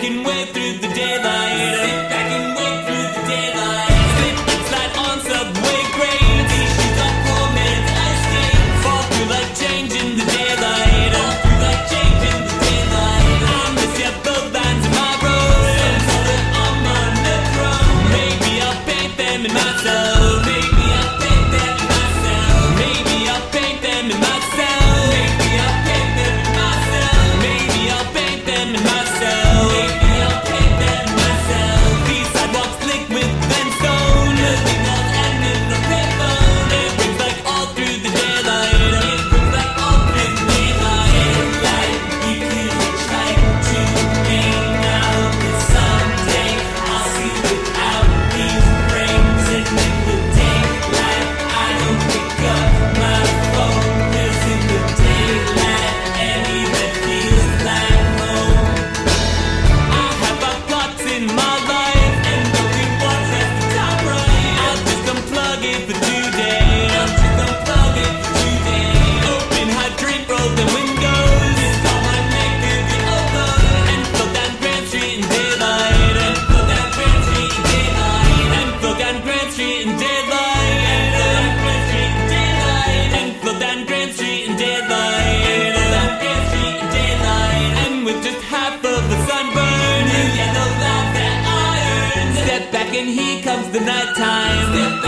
and wait through the daylight. Sit back and wait through the daylight. Slip and slide on subway grades. Issues on poor man's ice skate. Fall through like change in the daylight. Fall through like change in the daylight. I miss ya, both lines of my road. Some color on my nechrome. Maybe I'll paint them in myself. Maybe I'll paint them in myself. Maybe I'll paint them in myself. Maybe I'll paint them in myself. Maybe I'll paint them in myself. Maybe I'll paint them in myself. These sidewalks slick with brimstone. Nothing else and in the payphone. It rings like all through the daylight. It rings like all through the daylight. Daylight, you could try to hang out, but someday I'll see without these frames. And in the daylight, I don't pick up my phone. 'Cause in the daylight, anywhere feels like home. I have my thoughts in my life, and only one at the top right. I'll just unplug it for today. I'll just unplug it for today. Open hydrant, roll the windows. It's all my neck to the open. And flow down Grand Street in daylight. And flow down Grand Street in daylight. And flow down Grand Street in daylight. And flow down Grand Street in daylight. And flow down Grand Street in daylight. And flow down Grand Street in daylight. And with just half of the sunburn, new yellow light that I earned. Step back and here comes the nighttime. Step